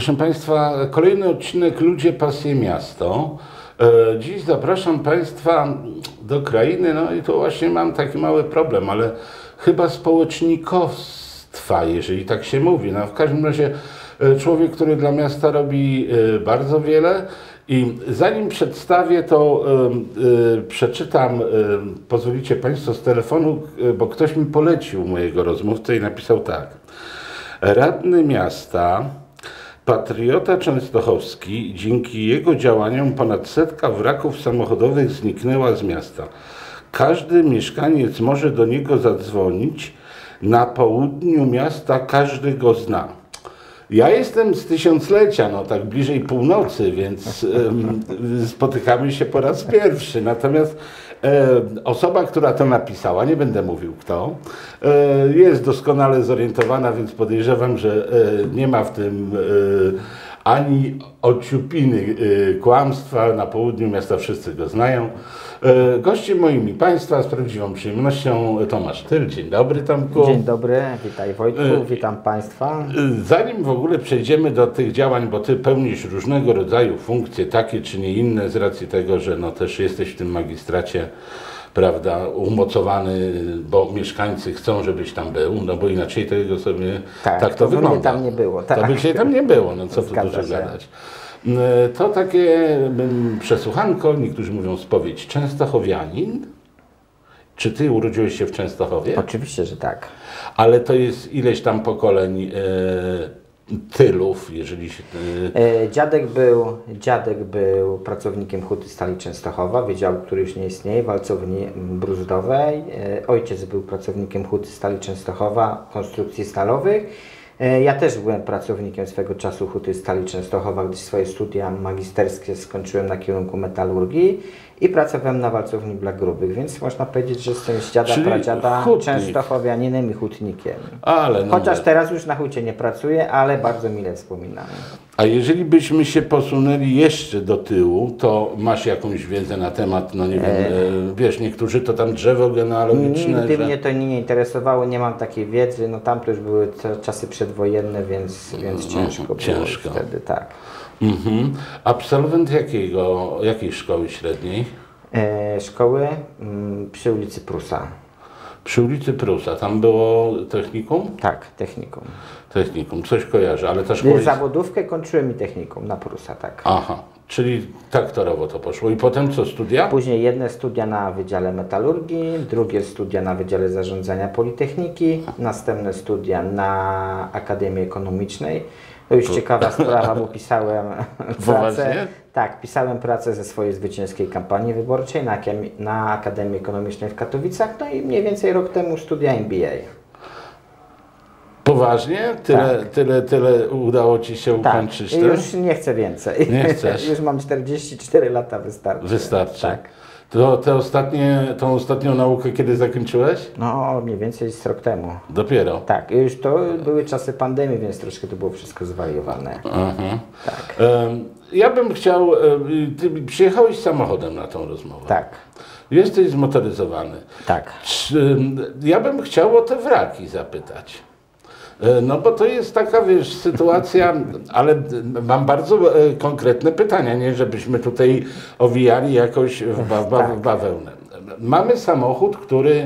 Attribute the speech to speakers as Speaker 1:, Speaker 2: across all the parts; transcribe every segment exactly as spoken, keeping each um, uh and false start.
Speaker 1: Proszę Państwa, kolejny odcinek Ludzie, Pasje, Miasto. Dziś zapraszam Państwa do krainy, no i tu właśnie mam taki mały problem, ale chyba społecznikostwa, jeżeli tak się mówi. No w każdym razie człowiek, który dla miasta robi bardzo wiele. I zanim przedstawię, to y, y, przeczytam, y, pozwolicie Państwo, z telefonu, y, bo ktoś mi polecił mojego rozmówcę i napisał tak. Radny miasta, patriota częstochowski, dzięki jego działaniom ponad setka wraków samochodowych zniknęła z miasta. Każdy mieszkaniec może do niego zadzwonić. Na południu miasta każdy go zna. Ja jestem z tysiąclecia, no tak bliżej północy, więc um, spotykamy się po raz pierwszy. Natomiast e, osoba, która to napisała, nie będę mówił kto, e, jest doskonale zorientowana, więc podejrzewam, że e, nie ma w tym e, ani ociupiny e, kłamstwa. Na południu miasta wszyscy go znają. E, gościem moimi Państwa z prawdziwą przyjemnością Tomasz Tyl. Dzień dobry, Tomku.
Speaker 2: Dzień dobry, witaj Wojtku, e, witam Państwa.
Speaker 1: Zanim w ogóle przejdziemy do tych działań, bo Ty pełnisz różnego rodzaju funkcje, takie czy nie inne, z racji tego, że no też jesteś w tym magistracie, prawda, umocowany, bo mieszkańcy chcą, żebyś tam był, no bo inaczej tego sobie
Speaker 2: tak,
Speaker 1: tak to,
Speaker 2: to
Speaker 1: wygląda.
Speaker 2: Mnie tam nie było. Tak.
Speaker 1: To by się tam nie było, no co tu dużo gadać. To takie przesłuchanko, niektórzy mówią spowiedź Częstochowianin. Czy Ty urodziłeś się w Częstochowie?
Speaker 2: Oczywiście, że tak.
Speaker 1: Ale to jest ileś tam pokoleń e, Tylów, jeżeli się...
Speaker 2: E... Dziadek, był, dziadek był pracownikiem Huty Stali Częstochowa, wydziału, który już nie istnieje, walcowni bruzdowej. E... Ojciec był pracownikiem Huty Stali Częstochowa, konstrukcji stalowych. Ja też byłem pracownikiem swego czasu Huty Stali Częstochowa, gdyż swoje studia magisterskie skończyłem na kierunku metalurgii i pracowałem na walcowni blach grubych, więc można powiedzieć, że jestem z dziada,
Speaker 1: Czyli
Speaker 2: pradziada
Speaker 1: hutnik.
Speaker 2: częstochowianinem i hutnikiem.
Speaker 1: Ale no
Speaker 2: Chociaż
Speaker 1: nie.
Speaker 2: teraz już na hucie nie pracuję, ale bardzo mile wspominam.
Speaker 1: A jeżeli byśmy się posunęli jeszcze do tyłu, to masz jakąś wiedzę na temat, no nie wiem, e... wiesz, niektórzy to tam drzewo genealogiczne.
Speaker 2: Nigdy
Speaker 1: że...
Speaker 2: mnie to nie interesowało, nie mam takiej wiedzy, no tam to już były czasy przedwojenne, więc, więc ciężko było
Speaker 1: ciężko.
Speaker 2: wtedy, tak.
Speaker 1: Mhm. Absolwent jakiego, jakiej szkoły średniej?
Speaker 2: E, szkoły m, przy ulicy Prusa.
Speaker 1: Przy ulicy Prusa, tam było technikum?
Speaker 2: Tak, technikum.
Speaker 1: Technikum, coś kojarzę, ale ta szkoła jest...
Speaker 2: Zawodówkę kończyłem i technikum na Prusa, tak.
Speaker 1: Aha, czyli tak torowo to poszło. I potem co, studia?
Speaker 2: Później jedne studia na Wydziale Metalurgii, drugie studia na Wydziale Zarządzania Politechniki, następne studia na Akademii Ekonomicznej. To już to... ciekawa sprawa, bo pisałem pracę. Tak, pisałem pracę ze swojej zwycięskiej kampanii wyborczej na, na Akademii Ekonomicznej w Katowicach, no i mniej więcej rok temu studia M B A.
Speaker 1: Poważnie? Tyle,
Speaker 2: tak.
Speaker 1: tyle, tyle udało Ci się ukończyć?
Speaker 2: Tak, już nie chcę więcej.
Speaker 1: Nie chcesz?
Speaker 2: Już mam czterdzieści cztery lata, wystarczy.
Speaker 1: Wystarczy.
Speaker 2: Tak.
Speaker 1: To te ostatnie, tą ostatnią naukę kiedy zakończyłeś?
Speaker 2: No, mniej więcej z rok temu.
Speaker 1: Dopiero?
Speaker 2: Tak, już to były czasy pandemii, więc troszkę to było wszystko zwariowane.
Speaker 1: Aha.
Speaker 2: Tak.
Speaker 1: Ja bym chciał, Ty przyjechałeś samochodem na tą rozmowę.
Speaker 2: Tak.
Speaker 1: Jesteś zmotoryzowany.
Speaker 2: Tak.
Speaker 1: Ja bym chciał o te wraki zapytać. No bo to jest taka, wiesz, sytuacja, ale mam bardzo konkretne pytania, nie żebyśmy tutaj owijali jakoś w, ba ba w bawełnę. Mamy samochód, który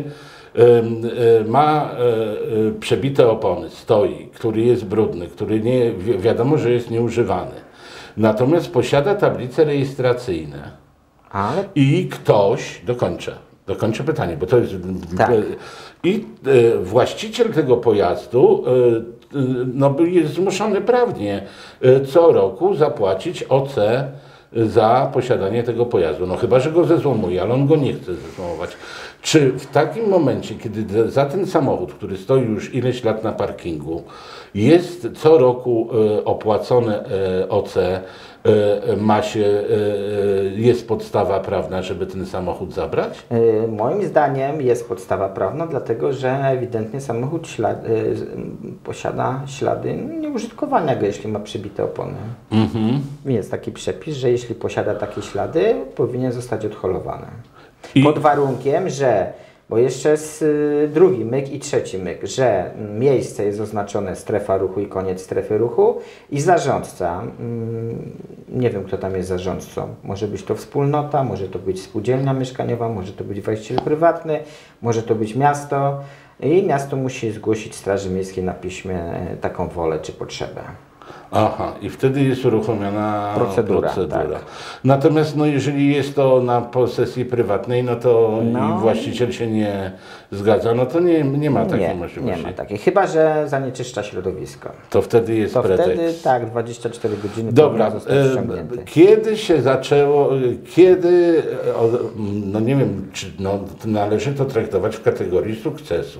Speaker 1: ma przebite opony, stoi, który jest brudny, który nie, wiadomo, że jest nieużywany. Natomiast posiada tablice rejestracyjne.
Speaker 2: Ale...
Speaker 1: I ktoś, dokończę, dokończę pytanie, bo to jest...
Speaker 2: Tak.
Speaker 1: I e, właściciel tego pojazdu e, no, jest zmuszony prawnie e, co roku zapłacić O C za posiadanie tego pojazdu. No chyba że go zezłomuje, ale on go nie chce zezłomować. Czy w takim momencie, kiedy za ten samochód, który stoi już ileś lat na parkingu, jest co roku e, opłacone e, O C, e, ma się, e, jest podstawa prawna, żeby ten samochód zabrać?
Speaker 2: Yy, moim zdaniem jest podstawa prawna, dlatego że ewidentnie samochód ślad, yy, posiada ślady nieużytkowania go, jeśli ma przybite opony. Mhm. Jest taki przepis, że jeśli posiada takie ślady, powinien zostać odholowany. I... Pod warunkiem, że Bo jeszcze jest y, drugi myk i trzeci myk, że miejsce jest oznaczone strefa ruchu i koniec strefy ruchu i zarządca, mm, nie wiem kto tam jest zarządcą, może być to wspólnota, może to być spółdzielnia mieszkaniowa, może to być właściciel prywatny, może to być miasto i miasto musi zgłosić Straży Miejskiej na piśmie taką wolę czy potrzebę.
Speaker 1: Aha, i wtedy jest uruchomiona
Speaker 2: Procedura,
Speaker 1: procedura.
Speaker 2: tak.
Speaker 1: Natomiast no, jeżeli jest to na posesji prywatnej, no to
Speaker 2: No.
Speaker 1: i właściciel się nie zgadza, no to nie, nie ma takiej
Speaker 2: Nie,
Speaker 1: możliwości.
Speaker 2: nie ma takiej, chyba że zanieczysta środowisko.
Speaker 1: To wtedy jest
Speaker 2: To
Speaker 1: pretekst.
Speaker 2: wtedy tak, dwadzieścia cztery godziny
Speaker 1: Dobra,
Speaker 2: powinien zostać
Speaker 1: e,
Speaker 2: ściągnięty.
Speaker 1: kiedy się zaczęło, e, kiedy, e, o, no nie wiem, czy no, to należy to traktować w kategorii sukcesu.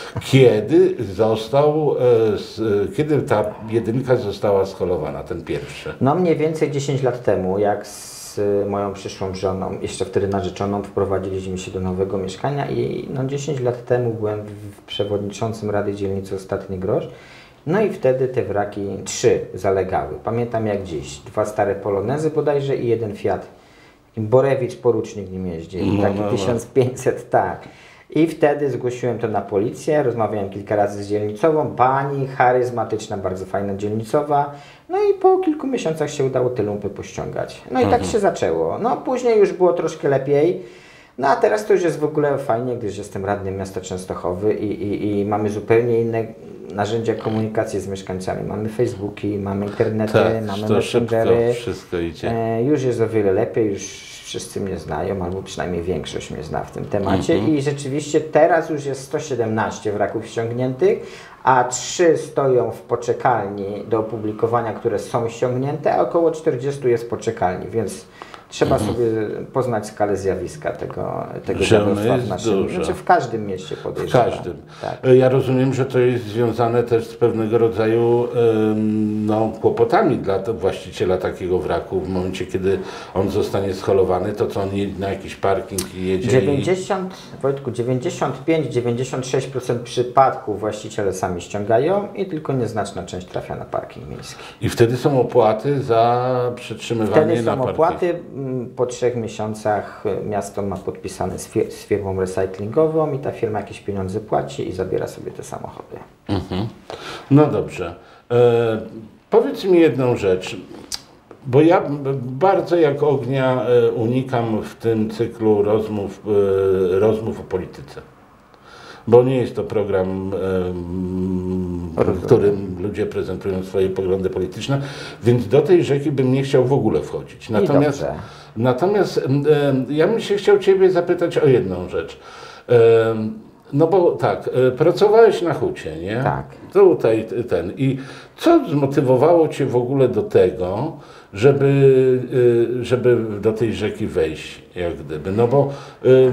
Speaker 1: Kiedy został, e, s, e, kiedy ta jedynka została scholowana, ten pierwszy?
Speaker 2: No mniej więcej dziesięć lat temu, jak z moją przyszłą żoną, jeszcze wtedy narzeczoną, wprowadziliśmy się do nowego mieszkania i no dziesięć lat temu byłem w przewodniczącym Rady Dzielnicy Ostatni Grosz. No i wtedy te wraki, trzy zalegały. Pamiętam jak dziś. Dwa stare Polonezy bodajże i jeden Fiat. Borewicz porucznik nim jeździ.
Speaker 1: No,
Speaker 2: Taki
Speaker 1: no, no.
Speaker 2: tysiąc pięćset, tak. I wtedy zgłosiłem to na policję, rozmawiałem kilka razy z dzielnicową, pani charyzmatyczna, bardzo fajna dzielnicowa. No i po kilku miesiącach się udało te lumpy pościągać. No i
Speaker 1: Mhm.
Speaker 2: tak się zaczęło. No później już było troszkę lepiej. No a teraz to już jest w ogóle fajnie, gdyż jestem radnym miasta Częstochowy i, i, i mamy zupełnie inne narzędzia komunikacji z mieszkańcami. Mamy Facebooki, mamy internety,
Speaker 1: Tak,
Speaker 2: mamy
Speaker 1: to szybko
Speaker 2: messengery.
Speaker 1: wszystko idzie.
Speaker 2: E, już jest o wiele lepiej, już wszyscy mnie znają, albo przynajmniej większość mnie zna w tym temacie
Speaker 1: Mhm.
Speaker 2: i rzeczywiście teraz już jest sto siedemnaście wraków ściągniętych, a trzy stoją w poczekalni do opublikowania, które są ściągnięte, a około czterdzieści jest w poczekalni, więc trzeba
Speaker 1: Mhm.
Speaker 2: sobie poznać skalę zjawiska tego, tego
Speaker 1: Że
Speaker 2: dziadostwa
Speaker 1: jest
Speaker 2: w naszym,
Speaker 1: dużo.
Speaker 2: znaczy w każdym mieście
Speaker 1: W
Speaker 2: podejrzewam.
Speaker 1: każdym.
Speaker 2: Tak.
Speaker 1: Ja rozumiem, że to jest związane też z pewnego rodzaju em, no, kłopotami dla to właściciela takiego wraku. W momencie, kiedy on zostanie scholowany, to co on jedzie na jakiś parking i jedzie
Speaker 2: dziewięćdziesiąt, Wojtku, dziewięćdziesiąt pięć do dziewięćdziesięciu sześciu procent przypadków właściciele sami ściągają i tylko nieznaczna część trafia na parking miejski.
Speaker 1: i, i wtedy są opłaty za przetrzymywanie
Speaker 2: Wtedy
Speaker 1: na
Speaker 2: są
Speaker 1: parking.
Speaker 2: opłaty, m, po trzech miesiącach y, miasto ma podpisane z, fir z firmą recyklingową i ta firma jakieś pieniądze płaci i zabiera sobie te samochody.
Speaker 1: Mhm. No dobrze. E, powiedz mi jedną rzecz, bo ja b- bardzo jak ognia e, unikam w tym cyklu rozmów, e, rozmów o polityce. Bo nie jest to program, em, w
Speaker 2: Rozumiem.
Speaker 1: którym ludzie prezentują swoje poglądy polityczne, więc do tej rzeki bym nie chciał w ogóle wchodzić. Natomiast,
Speaker 2: dobrze.
Speaker 1: natomiast em, em, ja bym się chciał Ciebie zapytać o jedną rzecz. Em, No bo tak, e, pracowałeś na hucie, nie?
Speaker 2: Tak.
Speaker 1: Tutaj t- ten. I co zmotywowało Cię w ogóle do tego, żeby, y, żeby do tej rzeki wejść, jak gdyby? No bo y,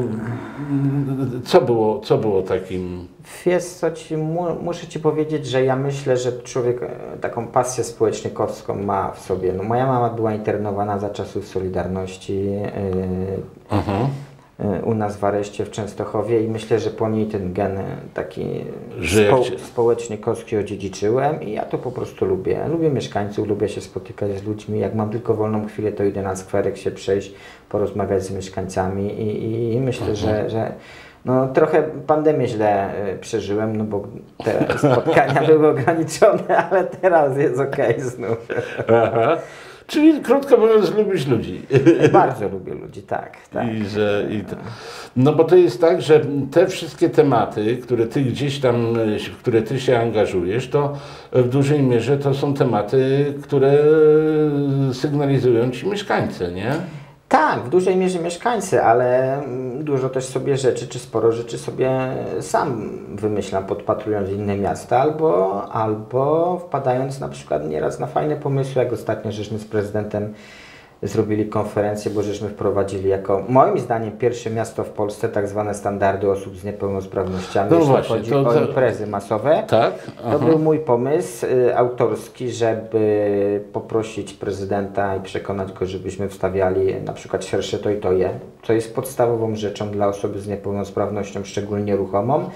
Speaker 1: co było, co było takim...
Speaker 2: Wiesz co, ci, mu, muszę Ci powiedzieć, że ja myślę, że człowiek e, taką pasję społecznikowską ma w sobie. No, moja mama była internowana za czasów Solidarności yy,
Speaker 1: Aha.
Speaker 2: yy, u nas w areszcie w Częstochowie i myślę, że po niej ten gen taki
Speaker 1: Że jak
Speaker 2: spo,
Speaker 1: cię-
Speaker 2: społecznikowski odziedziczyłem i ja to po prostu lubię. Lubię mieszkańców, lubię się spotykać z ludźmi. Jak mam tylko wolną chwilę, to idę na skwerek się przejść, porozmawiać z mieszkańcami i, i, i myślę, że, że no, trochę pandemię źle y, przeżyłem, no bo te spotkania były ograniczone, ale teraz jest okej znów.
Speaker 1: Aha. Czyli krótko mówiąc, lubisz ludzi.
Speaker 2: Bardzo lubię ludzi, tak, tak.
Speaker 1: I że, i to, no bo to jest tak, że te wszystkie tematy, które ty gdzieś tam, w które ty się angażujesz, to w dużej mierze to są tematy, które sygnalizują ci mieszkańcy, nie?
Speaker 2: Tak, w dużej mierze mieszkańcy, ale mm, dużo też sobie rzeczy, czy sporo rzeczy sobie sam wymyślam, podpatrując inne miasta, albo, albo wpadając na przykład nieraz na fajne pomysły, jak ostatnio żeśmy z prezydentem zrobili konferencję, bo żeśmy wprowadzili jako, moim zdaniem, pierwsze miasto w Polsce tak zwane standardy osób z niepełnosprawnościami,
Speaker 1: No
Speaker 2: jeśli
Speaker 1: właśnie,
Speaker 2: chodzi
Speaker 1: to-
Speaker 2: o
Speaker 1: to-
Speaker 2: imprezy masowe.
Speaker 1: Tak?
Speaker 2: To
Speaker 1: Aha.
Speaker 2: był mój pomysł y, autorski, żeby poprosić prezydenta i przekonać go, żebyśmy wstawiali na przykład szersze to i to je, co jest podstawową rzeczą dla osoby z niepełnosprawnością, szczególnie ruchomą.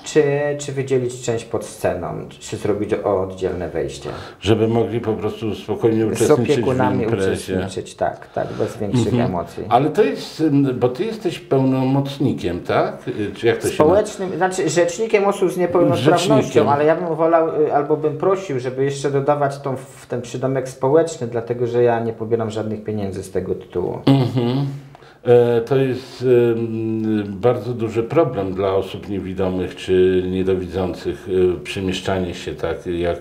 Speaker 2: czy, czy wydzielić część pod sceną, czy zrobić o, oddzielne wejście.
Speaker 1: Żeby mogli po prostu spokojnie
Speaker 2: Z
Speaker 1: uczestniczyć w
Speaker 2: opiekunami
Speaker 1: imprezie.
Speaker 2: uczestniczyć, tak, tak, bez większych
Speaker 1: Mhm.
Speaker 2: emocji.
Speaker 1: Ale to jest, bo ty jesteś pełnomocnikiem, tak? Czy jak to się
Speaker 2: Społecznym, znaczy rzecznikiem osób z niepełnosprawnością,
Speaker 1: Rzecznikiem.
Speaker 2: ale ja bym wolał, y, albo bym prosił, żeby jeszcze dodawać tą, w ten przydomek społeczny, dlatego że ja nie pobieram żadnych pieniędzy z tego tytułu.
Speaker 1: Mhm. E, To jest em, bardzo duży problem dla osób niewidomych czy niedowidzących, e, przemieszczanie się tak jak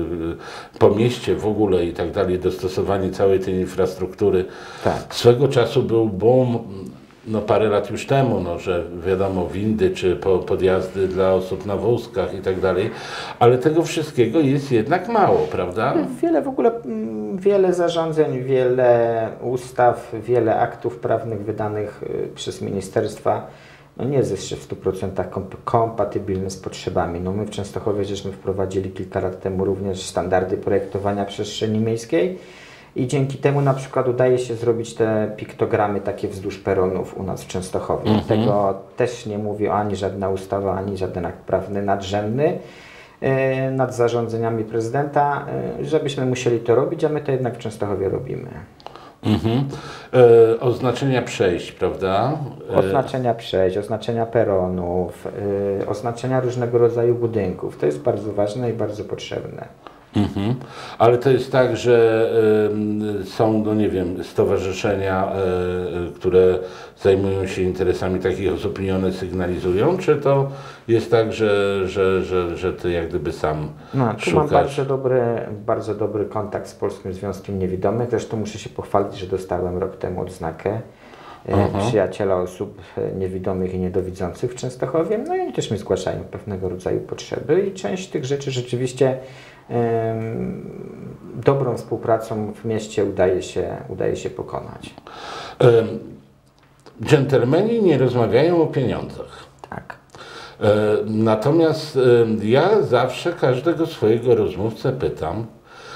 Speaker 1: e, po mieście w ogóle i tak dalej, dostosowanie całej tej infrastruktury.
Speaker 2: Tak.
Speaker 1: Swego czasu był boom, no parę lat już temu, no, że wiadomo, windy czy po, podjazdy dla osób na wózkach i tak dalej, ale tego wszystkiego jest jednak mało, prawda?
Speaker 2: Wiele w ogóle, mm, wiele zarządzeń, wiele ustaw, wiele aktów prawnych wydanych y, przez ministerstwa no nie jest jeszcze w stu procentach komp- kompatybilny z potrzebami. No my w Częstochowie żeśmy wprowadzili kilka lat temu również standardy projektowania przestrzeni miejskiej i dzięki temu na przykład udaje się zrobić te piktogramy takie wzdłuż peronów u nas w Częstochowie.
Speaker 1: Mhm.
Speaker 2: Tego też nie mówi ani żadna ustawa, ani żaden akt prawny nadrzędny y, nad zarządzeniami prezydenta, y, żebyśmy musieli to robić, a my to jednak w Częstochowie robimy.
Speaker 1: Mhm. E, oznaczenia przejść, prawda? E,
Speaker 2: Oznaczenia przejść, oznaczenia peronów, y, oznaczenia różnego rodzaju budynków. To jest bardzo ważne i bardzo potrzebne.
Speaker 1: Mhm. Ale to jest tak, że y, są, no nie wiem, stowarzyszenia, y, które zajmują się interesami takich osób i one sygnalizują, czy to jest tak, że, że, że, że ty jak gdyby sam
Speaker 2: No, tu
Speaker 1: szukasz?
Speaker 2: mam bardzo dobry, bardzo dobry kontakt z Polskim Związkiem Niewidomych. Zresztą muszę się pochwalić, że dostałem rok temu odznakę e,
Speaker 1: Aha.
Speaker 2: przyjaciela osób e, niewidomych i niedowidzących w Częstochowie. No i oni też mi zgłaszają pewnego rodzaju potrzeby i część tych rzeczy rzeczywiście em, dobrą współpracą w mieście udaje się, udaje się pokonać.
Speaker 1: Ym, Dżentelmeni nie rozmawiają o pieniądzach.
Speaker 2: Tak.
Speaker 1: E, Natomiast e, ja zawsze każdego swojego rozmówcę pytam, e,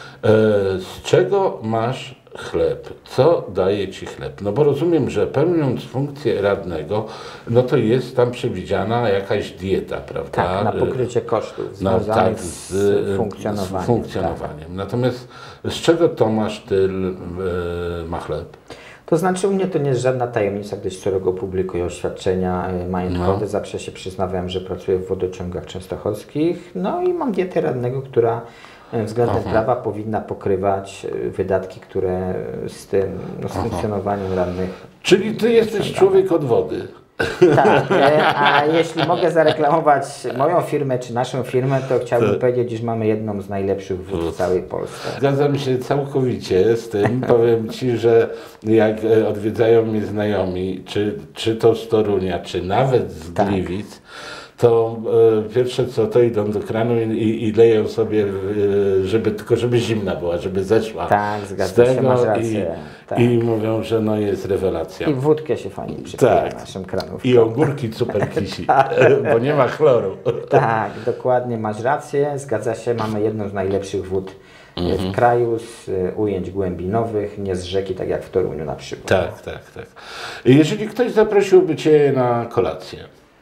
Speaker 1: z czego masz chleb? Co daje ci chleb? No bo rozumiem, że pełniąc funkcję radnego, no to jest tam przewidziana jakaś dieta, prawda?
Speaker 2: Tak, na pokrycie kosztów
Speaker 1: No,
Speaker 2: związanych
Speaker 1: tak,
Speaker 2: z,
Speaker 1: z
Speaker 2: funkcjonowaniem.
Speaker 1: Z funkcjonowaniem. Natomiast z czego Tomasz Tyl e, ma chleb?
Speaker 2: To znaczy u mnie to nie jest żadna tajemnica, gdyż co roku publikuję oświadczenia y, majątkowe.
Speaker 1: No.
Speaker 2: Zawsze się przyznawiam, że pracuję w wodociągach częstochowskich. No i mam dietę radnego, która y, względem
Speaker 1: Aha.
Speaker 2: prawa powinna pokrywać y, wydatki, które y, z tym, no, z funkcjonowaniem radnych.
Speaker 1: Czyli ty jesteś człowiek od wody.
Speaker 2: Tak, e, a jeśli mogę zareklamować moją firmę czy naszą firmę, to chciałbym
Speaker 1: Tak.
Speaker 2: powiedzieć, iż mamy jedną z najlepszych wód w całej Polsce.
Speaker 1: Zgadzam się całkowicie z tym. Powiem ci, że jak e, odwiedzają mnie znajomi, czy, czy to z Torunia, czy nawet z
Speaker 2: Tak.
Speaker 1: Gliwic, to e, pierwsze co to idą do kranu i, i, i leją sobie, e, żeby tylko żeby zimna była, żeby zeszła
Speaker 2: Tak,
Speaker 1: z
Speaker 2: zgadza
Speaker 1: tego
Speaker 2: się, masz
Speaker 1: i,
Speaker 2: rację. Tak.
Speaker 1: i mówią, że no jest rewelacja.
Speaker 2: I wódkę się fajnie przypije
Speaker 1: Tak.
Speaker 2: naszym kranówką.
Speaker 1: I ogórki super kisi, bo nie ma chloru.
Speaker 2: Tak, dokładnie, masz rację, zgadza się, mamy jedną z najlepszych wód e, w kraju, z e, ujęć głębinowych, nie z rzeki, tak jak w Toruniu na przykład.
Speaker 1: Tak, tak, tak. Jeżeli ktoś zaprosiłby Cię na kolację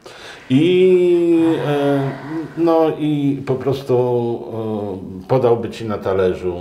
Speaker 1: i, e, no, i po prostu e, podałby Ci na talerzu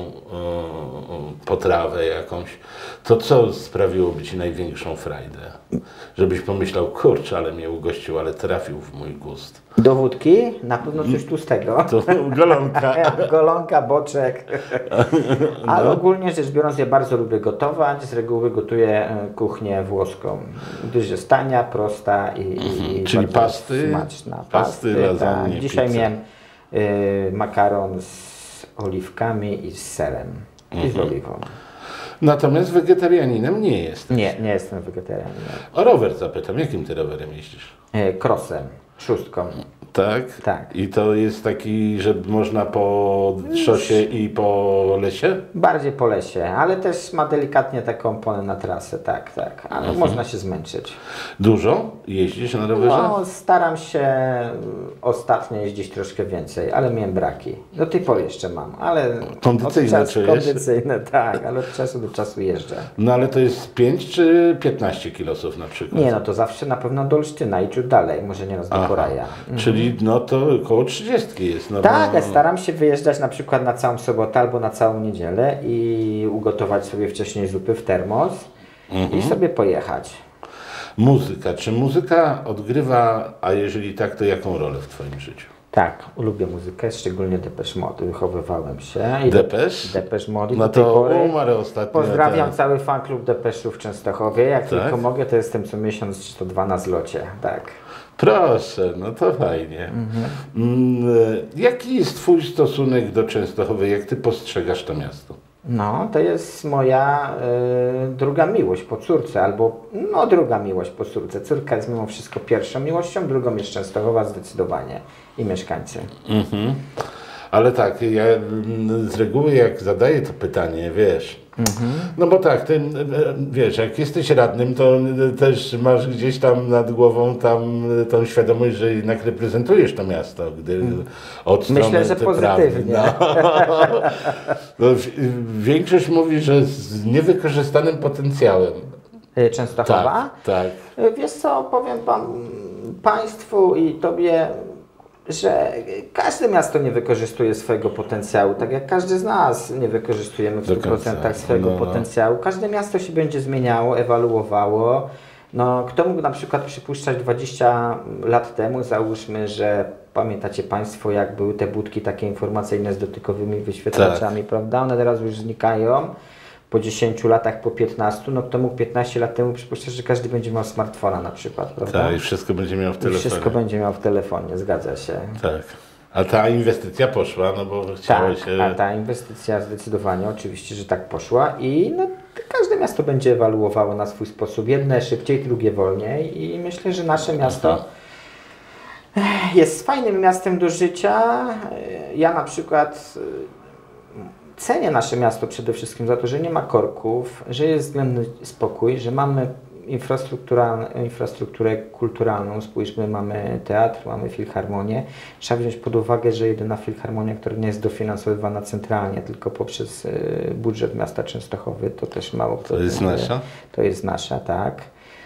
Speaker 1: e, potrawę jakąś, to co sprawiłoby Ci największą frajdę? Żebyś pomyślał, kurczę, ale mnie ugościł, ale trafił w mój gust.
Speaker 2: Do wódki na pewno coś tłustego.
Speaker 1: To golonka.
Speaker 2: Golonka, boczek. Ale ogólnie rzecz biorąc, ja bardzo lubię gotować. Z reguły gotuję e, kuchnię włoską, gdyż jest tania, prosta i, i i
Speaker 1: Czyli
Speaker 2: bardzo
Speaker 1: pasty,
Speaker 2: smaczna.
Speaker 1: pasty, lasagne,
Speaker 2: tak. Dzisiaj
Speaker 1: pizza.
Speaker 2: miałem y, makaron z oliwkami i z serem i z oliwą.
Speaker 1: Natomiast wegetarianinem nie jest.
Speaker 2: Nie, nie jestem wegetarianinem.
Speaker 1: O rower zapytam, jakim Ty rowerem jeździsz?
Speaker 2: E, Crossem, szóstką.
Speaker 1: Tak?
Speaker 2: Tak.
Speaker 1: I to jest taki, że można po szosie i po lesie?
Speaker 2: Bardziej po lesie, ale też ma delikatnie taką oponę na trasę, tak, tak. Ale można się zmęczyć.
Speaker 1: Dużo jeździsz na rowerze?
Speaker 2: No, staram się mm, ostatnio jeździć troszkę więcej, ale miałem braki. Do tej pory jeszcze mam, ale
Speaker 1: Kondycyjne
Speaker 2: od czasu,
Speaker 1: czujesz?
Speaker 2: kondycyjne, tak, ale od czasu do czasu jeżdżę.
Speaker 1: No ale to jest pięć czy piętnaście kilosów na przykład?
Speaker 2: Nie, no to zawsze na pewno do Olsztyna i ciut dalej, może nie raz do pora ja. Mhm.
Speaker 1: Czyli no to około trzydziestki jest. No
Speaker 2: Tak,
Speaker 1: bo...
Speaker 2: staram się wyjeżdżać na przykład na całą sobotę albo na całą niedzielę i ugotować sobie wcześniej zupy w termos mhm. i sobie pojechać.
Speaker 1: Muzyka. Czy muzyka odgrywa, a jeżeli tak, to jaką rolę w Twoim życiu?
Speaker 2: Tak, lubię muzykę, szczególnie Depeche Mode. Wychowywałem się. I
Speaker 1: Depeche?
Speaker 2: Depeche Mode.
Speaker 1: No to umarł ostatnio.
Speaker 2: Pozdrawiam
Speaker 1: tak.
Speaker 2: cały fan klub Depeche'ów w Częstochowie. Jak
Speaker 1: tak?
Speaker 2: tylko mogę, to jestem co miesiąc czy to dwa na zlocie. Tak.
Speaker 1: Proszę, no to fajnie. Mhm. Mm, jaki jest Twój stosunek do Częstochowy? Jak Ty postrzegasz to miasto?
Speaker 2: No, to jest moja y, druga miłość po córce, albo no druga miłość po córce. Córka jest mimo wszystko pierwszą miłością, drugą jest Częstochowa zdecydowanie i mieszkańcy.
Speaker 1: Mhm. Ale tak, ja z reguły jak zadaję to pytanie, wiesz, mhm. no bo tak, ty, wiesz, jak jesteś radnym, to też masz gdzieś tam nad głową tam tą świadomość, że jednak reprezentujesz to miasto, gdy od strony
Speaker 2: Myślę, że pozytywnie.
Speaker 1: No. No, większość mówi, że z niewykorzystanym potencjałem.
Speaker 2: Częstochowa?
Speaker 1: Tak,
Speaker 2: tak. Wiesz co, powiem pan, Państwu i Tobie, że każde miasto nie wykorzystuje swojego potencjału, tak jak każdy z nas nie wykorzystujemy w stu procentach swojego no, no. potencjału. Każde miasto się będzie zmieniało, ewaluowało. No, kto mógł na przykład przypuszczać dwadzieścia lat temu, załóżmy, że pamiętacie Państwo, jak były te budki takie informacyjne z dotykowymi wyświetlaczami, tak. prawda? One teraz już znikają. Po dziesięciu latach, po piętnastu, no kto mógł piętnaście lat temu przypuszczać, że każdy będzie miał smartfona na przykład, prawda?
Speaker 1: Tak, i wszystko będzie miał w telefonie.
Speaker 2: I wszystko będzie miał w telefonie, zgadza się.
Speaker 1: Tak. A ta inwestycja poszła, no bo chciało
Speaker 2: tak,
Speaker 1: się...
Speaker 2: a ta inwestycja zdecydowanie, oczywiście, że tak poszła i no, każde miasto będzie ewaluowało na swój sposób. Jedne szybciej, drugie wolniej i myślę, że nasze miasto Aha. jest fajnym miastem do życia. Ja na przykład cenię nasze miasto przede wszystkim za to, że nie ma korków, że jest względny spokój, że mamy infrastrukturę kulturalną. Spójrzmy, mamy teatr, mamy filharmonię. Trzeba wziąć pod uwagę, że jedyna filharmonia, która nie jest dofinansowywana centralnie, tylko poprzez budżet miasta Częstochowy, to też mało kto.
Speaker 1: To jest wie. nasza?
Speaker 2: To jest nasza, tak.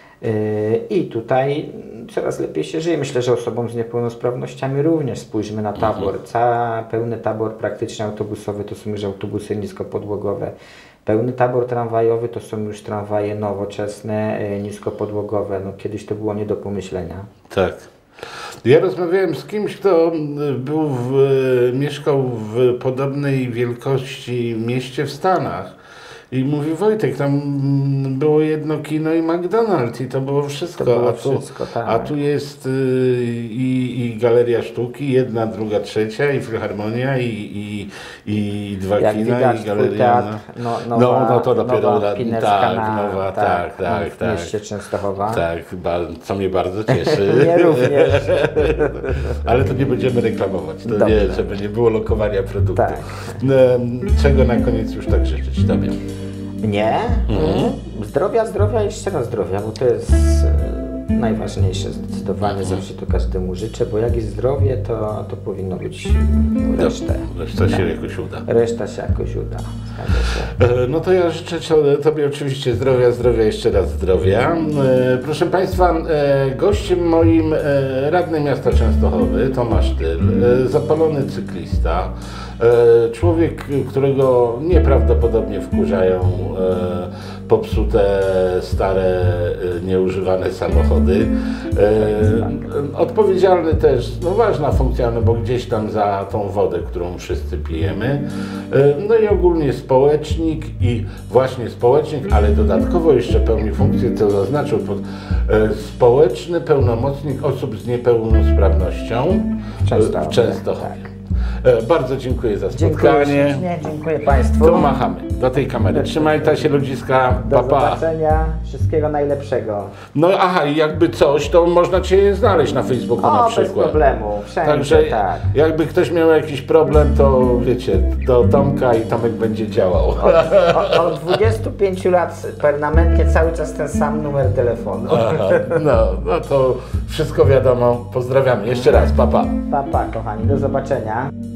Speaker 2: I tutaj coraz lepiej się żyje. Myślę, że osobom z niepełnosprawnościami również. Spójrzmy na tabor. Mhm. Cały pełny tabor praktycznie autobusowy to są już autobusy niskopodłogowe. Pełny tabor tramwajowy to są już tramwaje nowoczesne, niskopodłogowe. No, kiedyś to było nie do pomyślenia.
Speaker 1: Tak. Ja rozmawiałem z kimś, kto był w, mieszkał w podobnej wielkości mieście w Stanach. I mówi, Wojtek, tam było jedno kino i McDonald's i to było wszystko,
Speaker 2: to było
Speaker 1: a, tu,
Speaker 2: wszystko tak.
Speaker 1: a tu jest y, i, i galeria sztuki, jedna, druga, trzecia i filharmonia i, i, i dwa
Speaker 2: Jak
Speaker 1: kina
Speaker 2: widać,
Speaker 1: i galeria.
Speaker 2: Teatr, no, nowa,
Speaker 1: no, no to dopiero
Speaker 2: nowa
Speaker 1: tak,
Speaker 2: na,
Speaker 1: nowa, tak, tak,
Speaker 2: w
Speaker 1: tak.
Speaker 2: mieście Częstochowa.
Speaker 1: Tak, co mnie bardzo cieszy.
Speaker 2: Mnie również.
Speaker 1: Ale to nie będziemy reklamować, to
Speaker 2: Dobrze.
Speaker 1: nie, żeby nie było lokowania produktów.
Speaker 2: Tak.
Speaker 1: Czego na koniec już tak życzyć Tobie?
Speaker 2: Nie. Mhm. Zdrowia, zdrowia i jeszcze raz zdrowia, bo to jest e, najważniejsze zdecydowanie. Mhm. Zawsze to każdemu życzę, bo jak jest zdrowie, to, to powinno być resztę.
Speaker 1: Reszta się tak. jakoś uda.
Speaker 2: Reszta się jakoś uda.
Speaker 1: E, no to ja życzę Tobie oczywiście zdrowia, zdrowia, jeszcze raz zdrowia. E, proszę Państwa, e, gościem moim e, radny miasta Częstochowy, Tomasz Tyl, e, zapalony cyklista. Człowiek, którego nieprawdopodobnie wkurzają e, popsute, stare, e, nieużywane samochody. E, odpowiedzialny też, no ważna funkcja, no bo gdzieś tam za tą wodę, którą wszyscy pijemy. E, no i ogólnie społecznik i właśnie społecznik, ale dodatkowo jeszcze pełni funkcję, co zaznaczył, pod, e, społeczny pełnomocnik osób z niepełnosprawnością
Speaker 2: Często,
Speaker 1: w Częstochowie.
Speaker 2: Tak.
Speaker 1: Bardzo dziękuję za spotkanie.
Speaker 2: Dziękuję, dziękuję Państwu.
Speaker 1: Tu machamy do tej kamery. Trzymaj ta się ludziska.
Speaker 2: Do
Speaker 1: pa, pa.
Speaker 2: zobaczenia. Wszystkiego najlepszego.
Speaker 1: No aha, i jakby coś, to można Cię znaleźć na Facebooku
Speaker 2: o,
Speaker 1: na przykład.
Speaker 2: bez problemu. Wszędzie,
Speaker 1: Także
Speaker 2: tak.
Speaker 1: jakby ktoś miał jakiś problem, to wiecie, do Tomka i Tomek będzie działał.
Speaker 2: Od, od, od dwudziestu pięciu lat permanentnie cały czas ten sam numer telefonu.
Speaker 1: Aha, no, no to wszystko wiadomo. Pozdrawiamy. Jeszcze raz. Pa, pa.
Speaker 2: Pa, pa, kochani. Do zobaczenia.